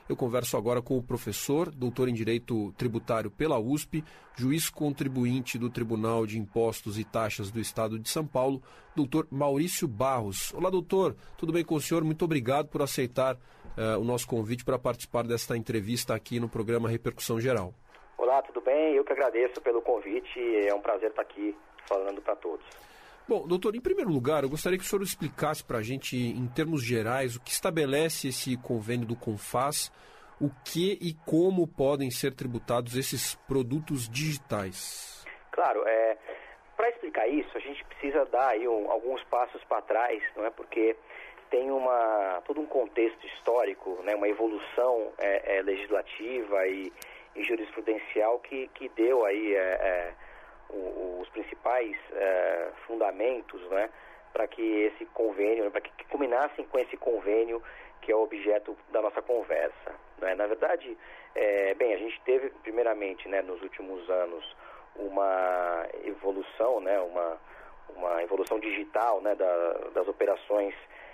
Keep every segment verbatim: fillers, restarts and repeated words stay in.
Eu converso agora com o professor, doutor em Direito Tributário pela U S P, juiz contribuinte do Tribunal de Impostos e Taxas do Estado de São Paulo, doutor Maurício Barros. Olá, doutor, tudo bem com o senhor? Muito obrigado por aceitar uh, o nosso convite para participar desta entrevista aqui no programa Repercussão Geral. Olá, tudo bem? Eu que agradeço pelo convite, é um prazer estar aqui falando para todos. Bom, doutor, em primeiro lugar, eu gostaria que o senhor explicasse para a gente, em termos gerais, o que estabelece esse convênio do CONFAS, o que e como podem ser tributados esses produtos digitais. Claro, é, para explicar isso, a gente precisa dar aí um, alguns passos para trás, não é? Porque tem uma, todo um contexto histórico, né, uma evolução é, é, legislativa e, e jurisprudencial que, que deu aí... É, é, os principais uh, fundamentos, né, para que esse convênio, para que, que culminassem com esse convênio que é o objeto da nossa conversa. Né? Na verdade, é, bem, a gente teve primeiramente, né, nos últimos anos uma evolução, né, uma, uma evolução digital, né, da, das operações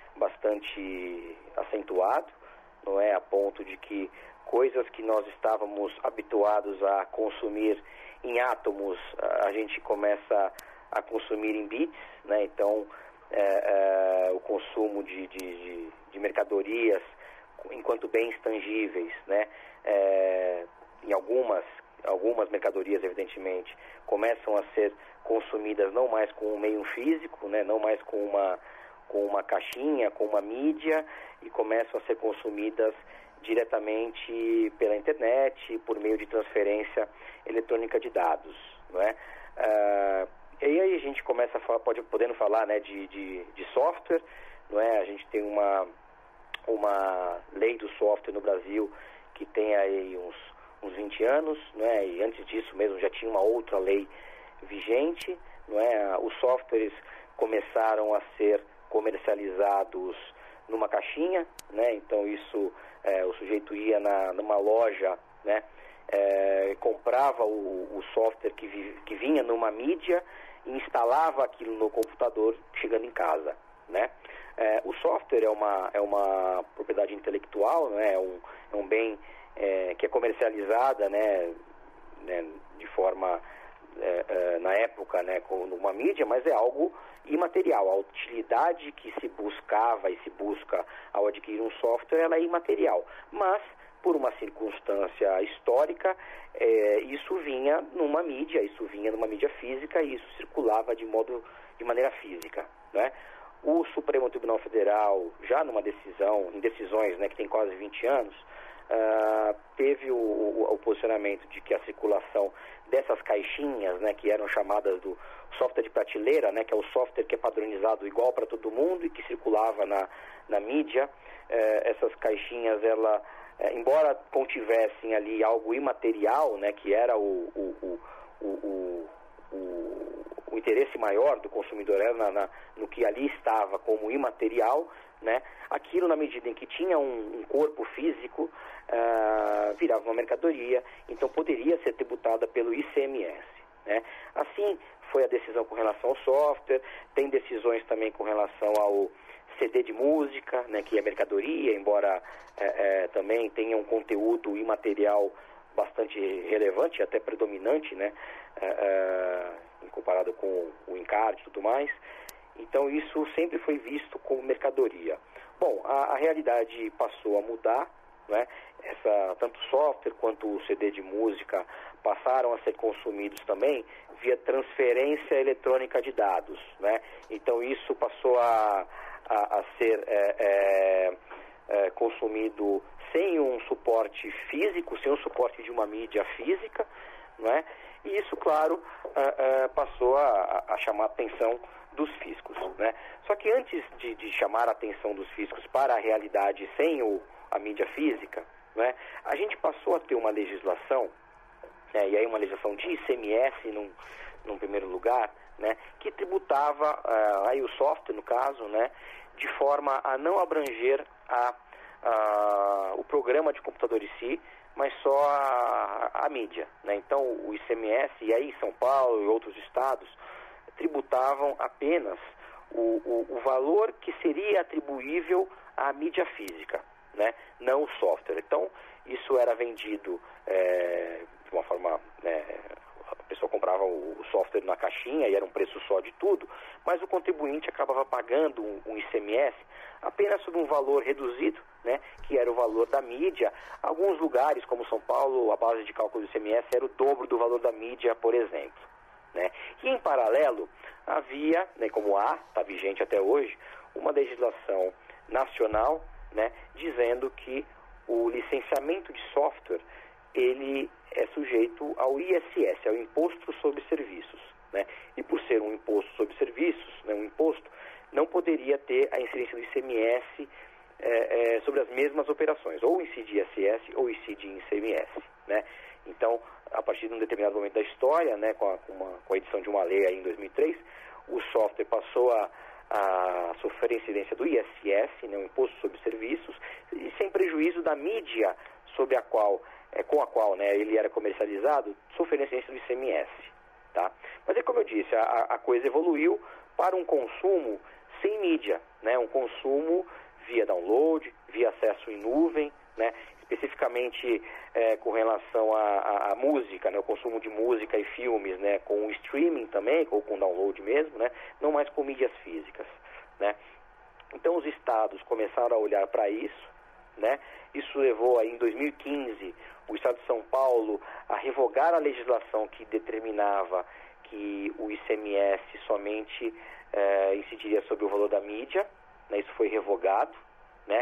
bastante acentuado, não é, a ponto de que coisas que nós estávamos habituados a consumir em átomos, a gente começa a consumir em bits, né? Então é, é, o consumo de, de, de mercadorias enquanto bens tangíveis, né? É, em algumas, algumas mercadorias, evidentemente, começam a ser consumidas não mais com um meio físico, né? Não mais com uma, com uma caixinha, com uma mídia, e começam a ser consumidas diretamente pela internet, por meio de transferência eletrônica de dados, não é? Uh, e aí a gente começa a falar, pode, podendo falar, né, de, de, de software, não é? A gente tem uma, uma lei do software no Brasil que tem aí uns, uns vinte anos, não é? E antes disso mesmo já tinha uma outra lei vigente, não é? Os softwares começaram a ser comercializados numa caixinha, né? Então isso, é, o sujeito ia na, numa loja, né? É, comprava o, o software que, vi, que vinha numa mídia e instalava aquilo no computador chegando em casa, né? É, o software é uma, é uma propriedade intelectual, né? É um, é um bem é, que é comercializada, né? né? De forma É, é, na época, né, com uma mídia, mas é algo imaterial. A utilidade que se buscava e se busca ao adquirir um software, ela é imaterial. Mas, por uma circunstância histórica, é, isso vinha numa mídia, isso vinha numa mídia física e isso circulava de modo, de maneira física, né? O Supremo Tribunal Federal, já numa decisão, em decisões, né, que tem quase vinte anos, Uh, teve o, o, o posicionamento de que a circulação dessas caixinhas, né, que eram chamadas do software de prateleira, né, que é o software que é padronizado igual para todo mundo e que circulava na, na mídia, uh, essas caixinhas, ela, uh, embora contivessem ali algo imaterial, né, que era o, o, o, o, o, o interesse maior do consumidor, era na, na, no que ali estava como imaterial, né? Aquilo, na medida em que tinha um, um corpo físico, uh, virava uma mercadoria, então poderia ser tributada pelo I C M S, né? Assim foi a decisão com relação ao software. Tem decisões também com relação ao C D de música, né, que é mercadoria, embora é, é, também tenha um conteúdo imaterial bastante relevante, até predominante, né, é, é, comparado com o encarte e tudo mais. Então isso sempre foi visto como mercadoria. Bom, a, a realidade passou a mudar, né? Essa, tanto o software quanto o C D de música passaram a ser consumidos também via transferência eletrônica de dados, né? Então isso passou a, a, a ser é, é, é, consumido sem um suporte físico, sem um suporte de uma mídia física, né? E isso, claro, uh, uh, passou a, a chamar a atenção dos fiscos, né? Só que antes de, de chamar a atenção dos fiscos para a realidade sem o, a mídia física, né, a gente passou a ter uma legislação, né, e aí uma legislação de I C M S num, num primeiro lugar, né, que tributava uh, aí o software, no caso, né, de forma a não abranger a, a, o programa de computador em si, mas só a, a mídia, né? Então o I C M S, e aí São Paulo e outros estados, tributavam apenas o, o, o valor que seria atribuível à mídia física, né, não o software. Então, isso era vendido é, de uma forma... É, a pessoa comprava o software na caixinha e era um preço só de tudo, mas o contribuinte acabava pagando um, um I C M S apenas sob um valor reduzido, né, que era o valor da mídia. Alguns lugares, como São Paulo, a base de cálculo do I C M S era o dobro do valor da mídia, por exemplo. Né? E, em paralelo, havia, né, como há, está vigente até hoje, uma legislação nacional, né, dizendo que o licenciamento de software ele é sujeito ao I S S, ao Imposto sobre Serviços. Né? E por ser um imposto sobre serviços, né, um imposto, não poderia ter a incidência do I C M S é, é, sobre as mesmas operações, ou incide I S S ou incide em I C M S. Né? Então, a partir de um determinado momento da história, né, com, a, com, uma, com a edição de uma lei aí em dois mil e três, o software passou a, a sofrer a incidência do I S S, né, um imposto sobre serviços, e sem prejuízo da mídia sobre a qual, é, com a qual, né, ele era comercializado, sofrendo a incidência do I C M S. Tá? Mas é como eu disse, a, a coisa evoluiu para um consumo sem mídia, né, um consumo via download, via acesso em nuvem, né, especificamente é, com relação à música, né, o consumo de música e filmes, né, com o streaming também, ou com download mesmo, né, não mais com mídias físicas. Né. Então os estados começaram a olhar para isso, né, isso levou aí em dois mil e quinze o estado de São Paulo a revogar a legislação que determinava que o I C M S somente é, incidiria sobre o valor da mídia, né, isso foi revogado. Né?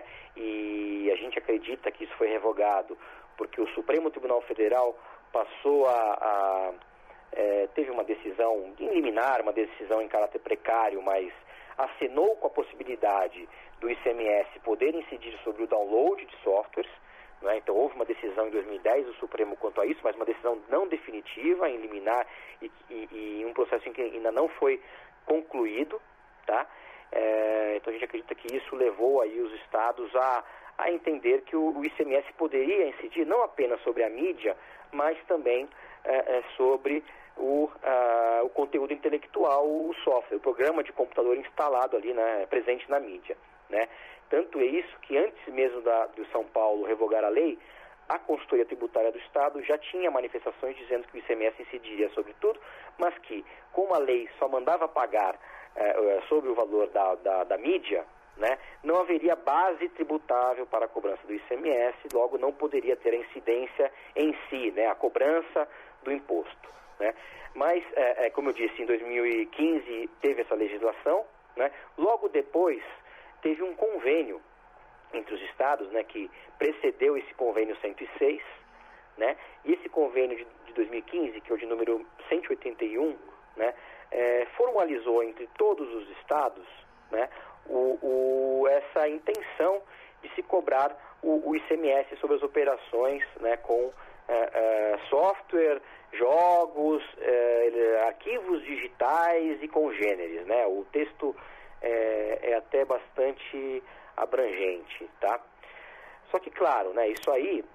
E a gente acredita que isso foi revogado porque o Supremo Tribunal Federal passou a, a é, teve uma decisão em liminar, uma decisão em caráter precário, mas acenou com a possibilidade do I C M S poder incidir sobre o download de softwares. Né? Então houve uma decisão em dois mil e dez do Supremo quanto a isso, mas uma decisão não definitiva, em liminar e, e, e um processo em que ainda não foi concluído, tá? É, então a gente acredita que isso levou aí os estados a, a entender que o, o I C M S poderia incidir não apenas sobre a mídia, mas também é, é, sobre o, a, o conteúdo intelectual, o software, o programa de computador instalado ali, né, presente na mídia. Né? Tanto é isso que antes mesmo da, do São Paulo revogar a lei, a consultoria tributária do Estado já tinha manifestações dizendo que o I C M S incidiria sobre tudo, mas que, como a lei só mandava pagar é, sobre o valor da, da, da mídia, né, não haveria base tributável para a cobrança do I C M S, logo não poderia ter a incidência em si, né, a cobrança do imposto. Né? Mas, é, é, como eu disse, em dois mil e quinze teve essa legislação, né? Logo depois teve um convênio entre os estados, né, que precedeu esse convênio cento e seis, né, e esse convênio de, de dois mil e quinze, que é o de número cento e oitenta e um, né, é, formalizou entre todos os estados, né, o, o, essa intenção de se cobrar o, o I C M S sobre as operações, né, com é, é, software, jogos, é, arquivos digitais e congêneres. Né, o texto é, é até bastante abrangente, tá? Só que, claro, né, isso aí,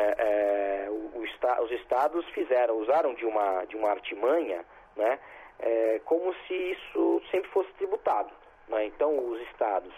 é, é, o, o esta, os estados fizeram, usaram de uma, de uma artimanha, né, é, como se isso sempre fosse tributado. Né? Então, os estados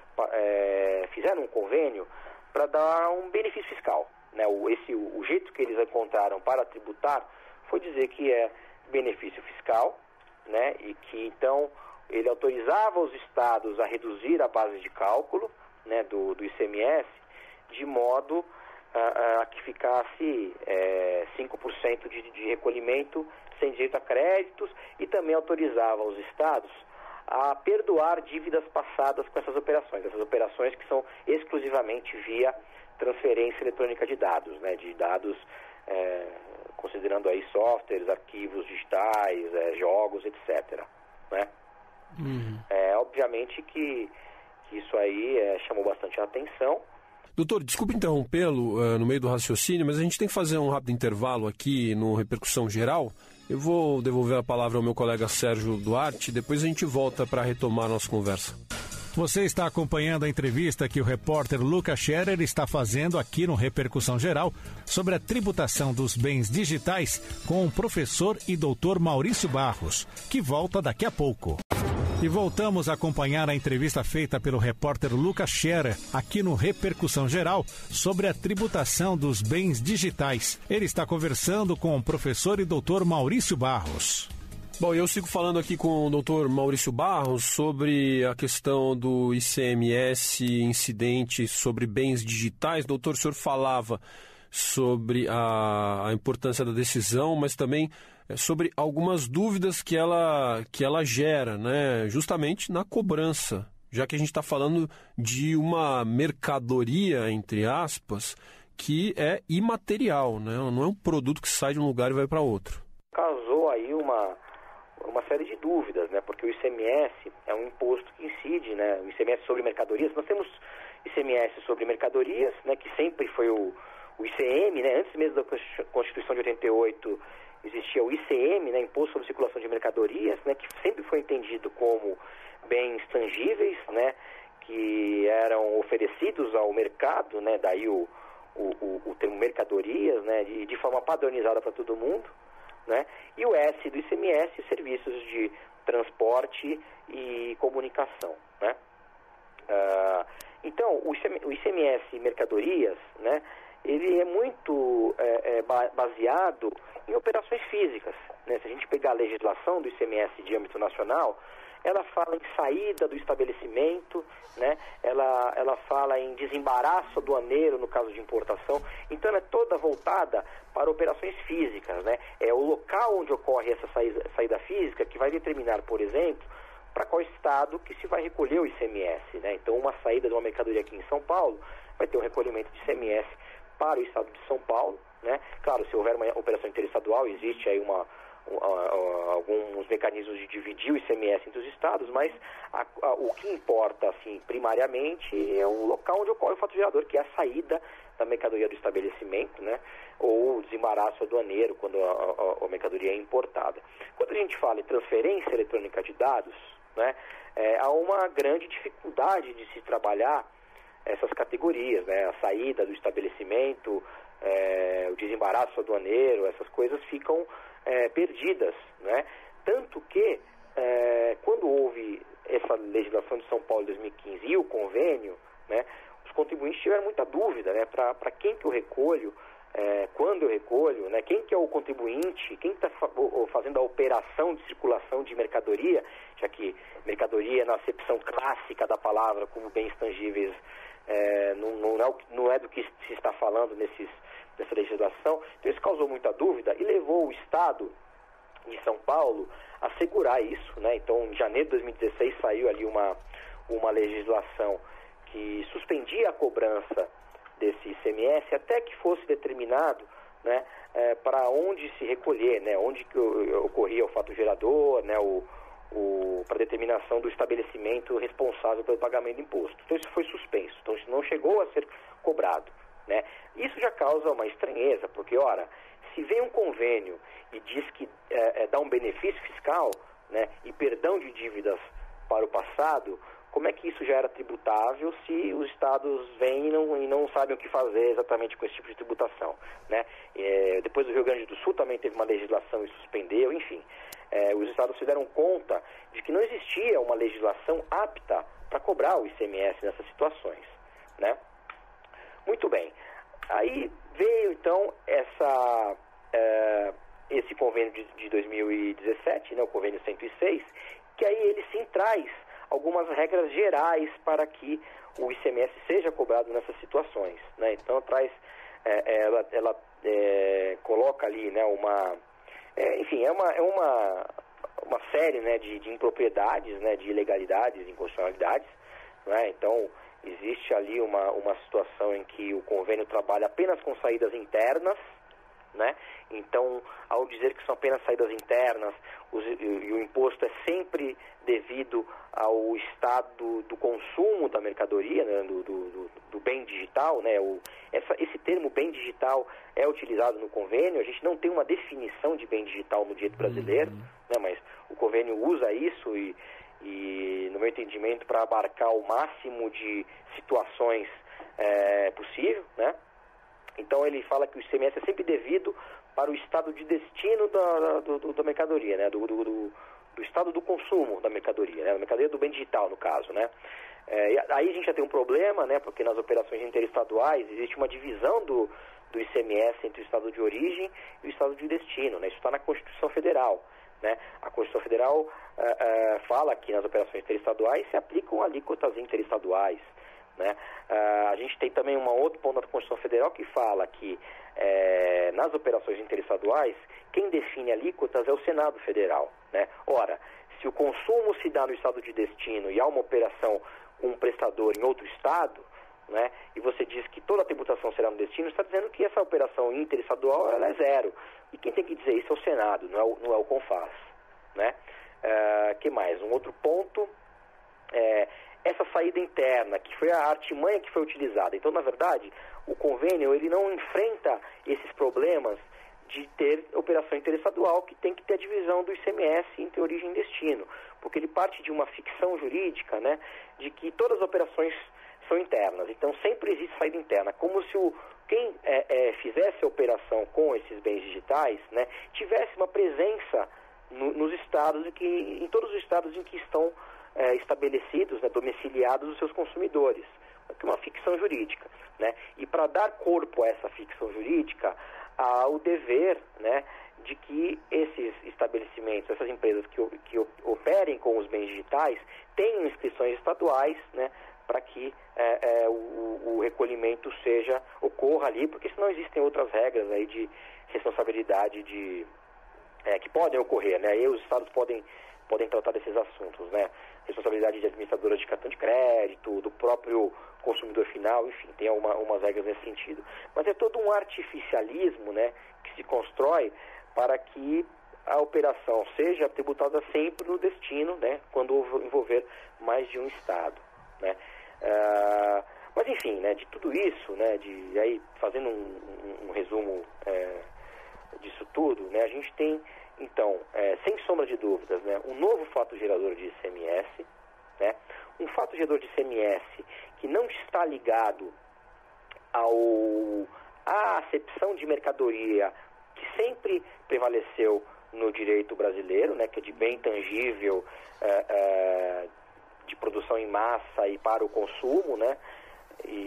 é, fizeram um convênio para dar um benefício fiscal. Né? O, esse, o, o jeito que eles encontraram para tributar foi dizer que é benefício fiscal, né, e que, então, ele autorizava os estados a reduzir a base de cálculo, né, do, do I C M S, de modo a, a que ficasse é, cinco por cento de, de recolhimento sem direito a créditos, e também autorizava os estados a perdoar dívidas passadas com essas operações, essas operações que são exclusivamente via transferência eletrônica de dados, né, de dados é, considerando aí softwares, arquivos digitais, é, jogos, etcétera. Né? Uhum. É, obviamente que isso aí é, chamou bastante a atenção. Doutor, desculpe interrompê-lo uh, no meio do raciocínio, mas a gente tem que fazer um rápido intervalo aqui no Repercussão Geral. Eu vou devolver a palavra ao meu colega Sérgio Duarte, depois a gente volta para retomar a nossa conversa. Você está acompanhando a entrevista que o repórter Lucas Scherer está fazendo aqui no Repercussão Geral sobre a tributação dos bens digitais com o professor e doutor Maurício Barros, que volta daqui a pouco. E voltamos a acompanhar a entrevista feita pelo repórter Lucas Scherer, aqui no Repercussão Geral, sobre a tributação dos bens digitais. Ele está conversando com o professor e doutor Maurício Barros. Bom, eu sigo falando aqui com o doutor Maurício Barros sobre a questão do I C M S, incidente sobre bens digitais. Doutor, o senhor falava sobre a, a importância da decisão, mas também sobre algumas dúvidas que ela, que ela gera, né? Justamente na cobrança, já que a gente está falando de uma mercadoria, entre aspas, que é imaterial, né? Não é um produto que sai de um lugar e vai para outro. Causou aí uma, uma série de dúvidas, né? Porque o I C M S é um imposto que incide, né? O I C M S sobre mercadorias. Nós temos I C M S sobre mercadorias, né? Que sempre foi o, o I C M, né? Antes mesmo da Constituição de oitenta e oito, existia o I C M, né? Imposto sobre Circulação de Mercadorias, né? Que sempre foi entendido como bens tangíveis, né? Que eram oferecidos ao mercado, né? Daí o, o, o, o termo mercadorias, né? De, de forma padronizada para todo mundo, né? E o S do I C M S, serviços de transporte e comunicação, né? Uh, então, o I C M S mercadorias, né? Ele é muito é, é, baseado em operações físicas, né? Se a gente pegar a legislação do I C M S de âmbito nacional, ela fala em saída do estabelecimento, né? ela, ela fala em desembaraço aduaneiro no caso de importação. Então ela é toda voltada para operações físicas, né? É o local onde ocorre essa saída, saída física que vai determinar, por exemplo, para qual estado que se vai recolher o I C M S, né? Então uma saída de uma mercadoria aqui em São Paulo vai ter um recolhimento de I C M S para o estado de São Paulo, né? Claro, se houver uma operação interestadual, existe aí uma, uma, alguns mecanismos de dividir o I C M S entre os estados, mas a, a, o que importa, assim, primariamente, é o local onde ocorre o fato gerador, que é a saída da mercadoria do estabelecimento, né? Ou o desembaraço aduaneiro, quando a, a, a mercadoria é importada. Quando a gente fala em transferência eletrônica de dados, né? É, há uma grande dificuldade de se trabalhar essas categorias, né? A saída do estabelecimento, é, o desembaraço aduaneiro, essas coisas ficam é, perdidas, né? Tanto que, é, quando houve essa legislação de São Paulo de dois mil e quinze e o convênio, né, os contribuintes tiveram muita dúvida, né? Para quem que eu recolho, é, quando eu recolho, né? Quem que é o contribuinte, quem está fa fazendo a operação de circulação de mercadoria, já que mercadoria, na acepção clássica da palavra, como bens tangíveis, É, não, não, é o, não é do que se está falando nesses, nessa legislação. Então isso causou muita dúvida e levou o Estado de São Paulo a segurar isso, né? Então em janeiro de dois mil e dezesseis saiu ali uma, uma legislação que suspendia a cobrança desse I C M S até que fosse determinado, né, é, para onde se recolher, né, onde que ocorria o fato gerador, né, o para determinação do estabelecimento responsável pelo pagamento do imposto. Então isso foi suspenso, então isso não chegou a ser cobrado, né? Isso já causa uma estranheza, porque, ora, se vem um convênio e diz que é, é, dá um benefício fiscal, né, e perdão de dívidas para o passado, como é que isso já era tributável se os estados vêm e não, e não sabem o que fazer exatamente com esse tipo de tributação, né? É, depois do Rio Grande do Sul também teve uma legislação e suspendeu, enfim. É, os estados se deram conta de que não existia uma legislação apta para cobrar o I C M S nessas situações, né? Muito bem. Aí veio, então, essa, é, esse convênio de, de dois mil e dezessete, né, o convênio cento e seis, que aí ele sim traz algumas regras gerais para que o I C M S seja cobrado nessas situações, né? Então, traz, é, ela, ela é, coloca ali, né, uma... É, enfim, é uma, é uma, uma série, né, de, de impropriedades, né, de ilegalidades, inconstitucionalidades, né? Então, existe ali uma, uma situação em que o convênio trabalha apenas com saídas internas, né? Então, ao dizer que são apenas saídas internas, os, e, e o imposto é sempre devido ao estado do consumo da mercadoria, né, do, do, do bem digital, né? O, essa, esse termo bem digital é utilizado no convênio. A gente não tem uma definição de bem digital no direito brasileiro, uhum. né? Mas o convênio usa isso e, e no meu entendimento, para abarcar o máximo de situações é, possível, né? Então ele fala que o I C M S é sempre devido para o estado de destino da, do, do, da mercadoria, né? do, do, do, do estado do consumo da mercadoria, né? Da mercadoria do bem digital, no caso, né? É, aí a gente já tem um problema, né? Porque nas operações interestaduais existe uma divisão do, do I C M S entre o estado de origem e o estado de destino, né? Isso está na Constituição Federal, né? A Constituição Federal uh, uh, fala que nas operações interestaduais se aplicam alíquotas interestaduais, né? Uh, a gente tem também um outro ponto da Constituição Federal que fala que é, nas operações interestaduais quem define alíquotas é o Senado Federal, né? Ora, se o consumo se dá no estado de destino e há uma operação com um prestador em outro estado, né, e você diz que toda a tributação será no destino, está dizendo que essa operação interestadual ela é zero. E quem tem que dizer isso é o Senado, não é o, não é o CONFAS, né? Uh, que mais? Um outro ponto é essa saída interna, que foi a artimanha que foi utilizada. Então, na verdade, o convênio ele não enfrenta esses problemas de ter operação interestadual, que tem que ter a divisão do I C M S entre origem e destino, porque ele parte de uma ficção jurídica, né, de que todas as operações são internas. Então, sempre existe saída interna, como se o, quem é, é, fizesse a operação com esses bens digitais, né, tivesse uma presença no, nos estados, em, que, em todos os estados em que estão é, estabelecidos, né, domiciliados os seus consumidores, que é uma ficção jurídica, né? E para dar corpo a essa ficção jurídica, há o dever, né, de que esses estabelecimentos, essas empresas que, que operem com os bens digitais, tenham inscrições estaduais, né, para que é, é, o, o recolhimento seja, ocorra ali, porque senão existem outras regras aí de responsabilidade de, é, que podem ocorrer, né? E os estados podem, podem tratar desses assuntos, né? Responsabilidade de administradoras de cartão de crédito, do próprio consumidor final, enfim, tem uma, umas regras nesse sentido. Mas é todo um artificialismo, né, que se constrói para que a operação seja tributada sempre no destino, né, quando envolver mais de um estado, né. Uh, mas enfim, né, de tudo isso, né, de aí fazendo um, um, um resumo é, disso tudo, né, a gente tem então, é, sem sombra de dúvidas, né, um novo fato gerador de I C M S, né, um fato gerador de I C M S que não está ligado ao, à acepção de mercadoria que sempre prevaleceu no direito brasileiro, né, que é de bem tangível, é, é, de produção em massa e para o consumo, né, e,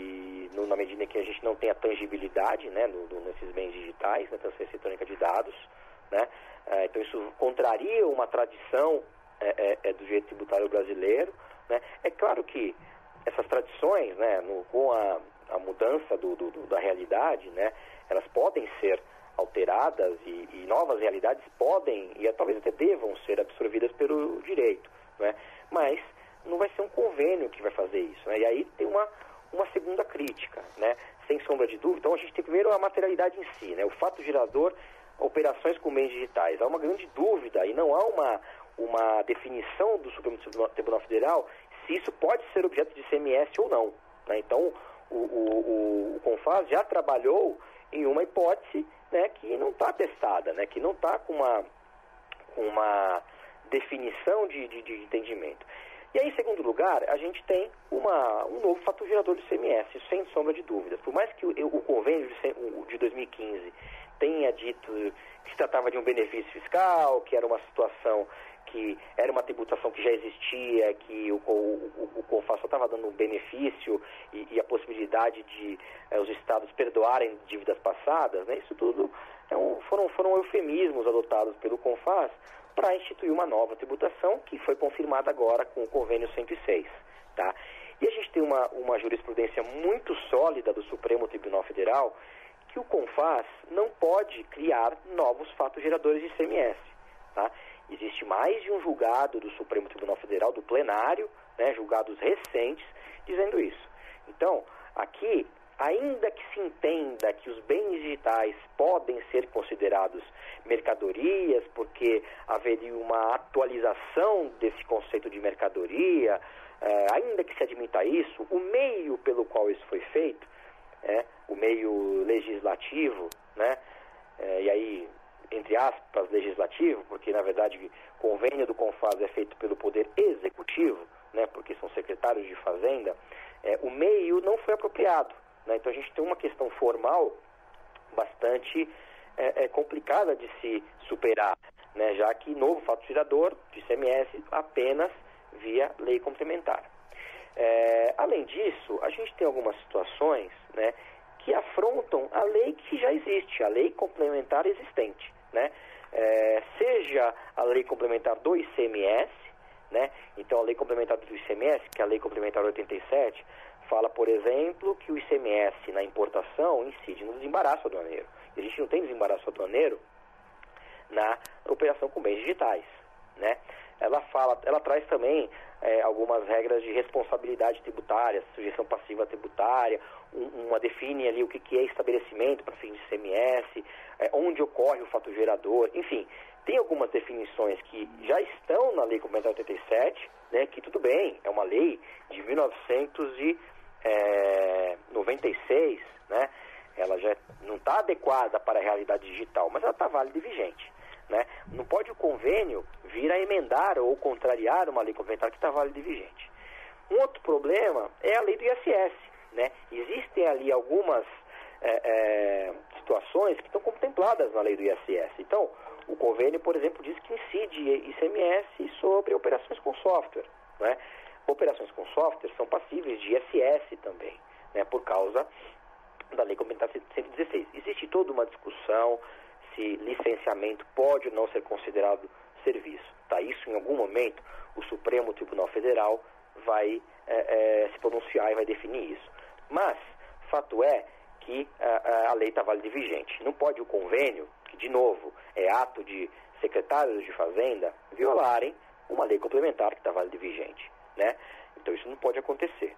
e no, na medida em que a gente não tem a tangibilidade, né, no, no, nesses bens digitais, na transferência eletrônica de dados, né? É, então isso contraria uma tradição é, é, do direito tributário brasileiro, né? É claro que essas tradições, né, no, com a, a mudança do, do, da realidade, né, elas podem ser alteradas e, e novas realidades podem e talvez até devam ser absorvidas pelo direito, né? Mas não vai ser um convênio que vai fazer isso, né? E aí tem uma, uma segunda crítica, né? Sem sombra de dúvida. Então a gente tem primeiro a materialidade em si, né? O fato gerador, operações com bens digitais. Há uma grande dúvida e não há uma, uma definição do Supremo Tribunal Federal se isso pode ser objeto de I C M S ou não, né? Então, o, o, o CONFAS já trabalhou em uma hipótese, né, que não está testada, né, que não está com uma, com uma definição de, de, de entendimento. E aí, em segundo lugar, a gente tem uma, um novo fator gerador de I C M S, sem sombra de dúvidas. Por mais que o, o convênio de, de dois mil e quinze tenha dito que se tratava de um benefício fiscal, que era uma situação que era uma tributação que já existia, que o, o, o CONFAS só estava dando um benefício e, e a possibilidade de eh, os estados perdoarem dívidas passadas, né? Isso tudo é um, foram, foram eufemismos adotados pelo CONFAS para instituir uma nova tributação que foi confirmada agora com o convênio cento e seis, tá? E a gente tem uma, uma jurisprudência muito sólida do Supremo Tribunal Federal que o CONFAS não pode criar novos fatos geradores de I C M S, tá? Existe mais de um julgado do Supremo Tribunal Federal, do plenário, né, julgados recentes, dizendo isso. Então, aqui, ainda que se entenda que os bens digitais podem ser considerados mercadorias, porque haveria uma atualização desse conceito de mercadoria, eh, ainda que se admita isso, o meio pelo qual isso foi feito, é, o meio legislativo, né, é, e aí, entre aspas, legislativo, porque na verdade o convênio do CONFAS é feito pelo Poder Executivo, né, porque são secretários de Fazenda, é, o meio não foi apropriado, né, então a gente tem uma questão formal bastante é, é, complicada de se superar, né, já que novo fato gerador de I C M S apenas via lei complementar. É, além disso, a gente tem algumas situações, né, que afrontam a lei que já existe, a lei complementar existente, né? É, seja a lei complementar do I C M S, né? Então a lei complementar do I C M S, que é a lei complementar oitenta e sete, fala, por exemplo, que o I C M S na importação incide no desembaraço aduaneiro. E a gente não tem desembaraço aduaneiro na operação com bens digitais, né? Ela fala, ela traz também é, algumas regras de responsabilidade tributária, sujeição passiva tributária, um, uma define ali o que, que é estabelecimento para fins de I C M S, é, onde ocorre o fato gerador, enfim, tem algumas definições que já estão na Lei Complementar oitenta e sete, né, que tudo bem, é uma lei de mil novecentos e noventa e seis, né, ela já não está adequada para a realidade digital, mas ela está válida e vigente. Né? Não pode o convênio vir a emendar ou contrariar uma lei complementar que está válida e vigente. Um outro problema é a lei do I S S. Né? Existem ali algumas é, é, situações que estão contempladas na lei do I S S. Então, o convênio, por exemplo, diz que incide I C M S sobre operações com software. Né? Operações com software são passíveis de I S S também, né? Por causa da lei complementar cento e dezesseis. Existe toda uma discussão se licenciamento pode ou não ser considerado serviço. Tá? Isso, em algum momento, o Supremo Tribunal Federal vai é, é, se pronunciar e vai definir isso. Mas, fato é que a, a lei está válida e vigente. Não pode o convênio, que, de novo, é ato de secretários de Fazenda, violarem uma lei complementar que está válida e vigente. Né? Então, isso não pode acontecer.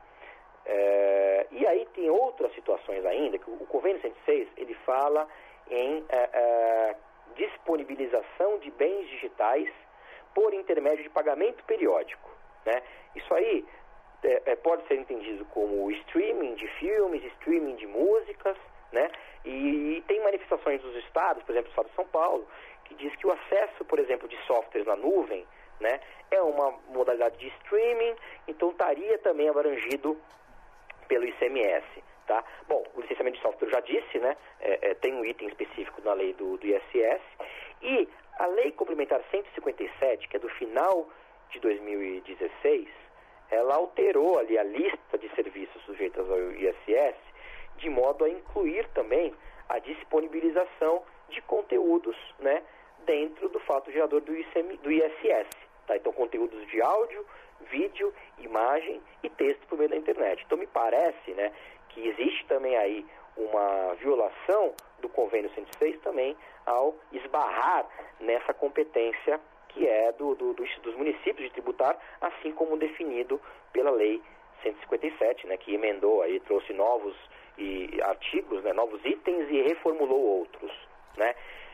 É, e aí tem outras situações ainda, que o, o convênio cento e seis, ele fala em uh, uh, disponibilização de bens digitais por intermédio de pagamento periódico. Né? Isso aí é, é, pode ser entendido como streaming de filmes, streaming de músicas, né? e, e tem manifestações dos estados, por exemplo, o estado de São Paulo, que diz que o acesso, por exemplo, de softwares na nuvem, né, é uma modalidade de streaming, então estaria também abrangido pelo I C M S. Tá? Bom, o licenciamento de software eu já disse, né? É, é, tem um item específico na lei do, do I S S. E a lei complementar cento e cinquenta e sete, que é do final de dois mil e dezesseis, ela alterou ali a lista de serviços sujeitos ao I S S, de modo a incluir também a disponibilização de conteúdos, né, dentro do fato gerador do, I C M, do I S S. Tá? Então, conteúdos de áudio, vídeo, imagem e texto por meio da internet. Então, me parece, né, que existe também aí uma violação do convênio cento e seis também ao esbarrar nessa competência que é do, do, dos municípios de tributar, assim como definido pela lei cento e cinquenta e sete, né, que emendou aí, trouxe novos e, artigos, né, novos itens e reformulou outros. Né?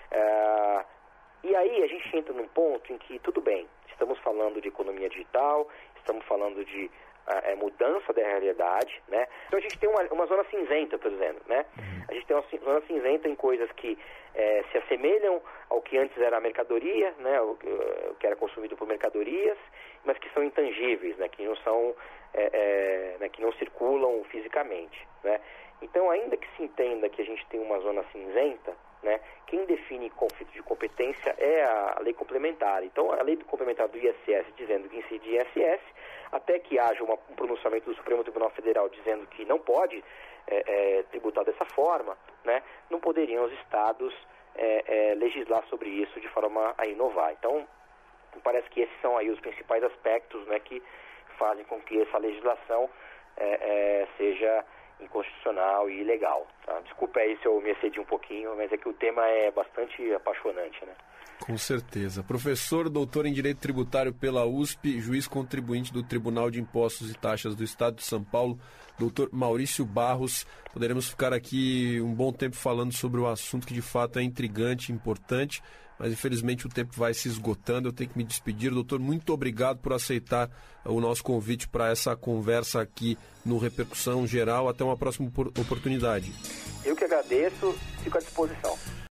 Ah, e aí a gente entra num ponto em que, tudo bem, estamos falando de economia digital, estamos falando de É, mudança da realidade, né? Então a gente tem uma, uma zona cinzenta, eu estou dizendo, né? A gente tem uma zona cinzenta em coisas que é, se assemelham ao que antes era a mercadoria, né? O, o que era consumido por mercadorias, mas que são intangíveis, né? Que não são, é, é, né? que não circulam fisicamente, né? Então, ainda que se entenda que a gente tem uma zona cinzenta, né? Quem define conflito de competência é a lei complementar. Então, a lei complementar do I S S dizendo que incide I S S, até que haja uma, um pronunciamento do Supremo Tribunal Federal dizendo que não pode é, é, tributar dessa forma, né? Não poderiam os estados é, é, legislar sobre isso de forma a inovar. Então, parece que esses são aí os principais aspectos, né, que fazem com que essa legislação é, é, seja inconstitucional e ilegal. Tá? Desculpa aí se eu me excedi um pouquinho, mas é que o tema é bastante apaixonante, né? Com certeza. Professor, doutor em Direito Tributário pela U S P, juiz contribuinte do Tribunal de Impostos e Taxas do Estado de São Paulo, doutor Maurício Barros. Poderemos ficar aqui um bom tempo falando sobre o assunto que de fato é intrigante, importante, mas infelizmente o tempo vai se esgotando, eu tenho que me despedir. Doutor, muito obrigado por aceitar o nosso convite para essa conversa aqui no Repercussão Geral. Até uma próxima oportunidade. Eu que agradeço, fico à disposição.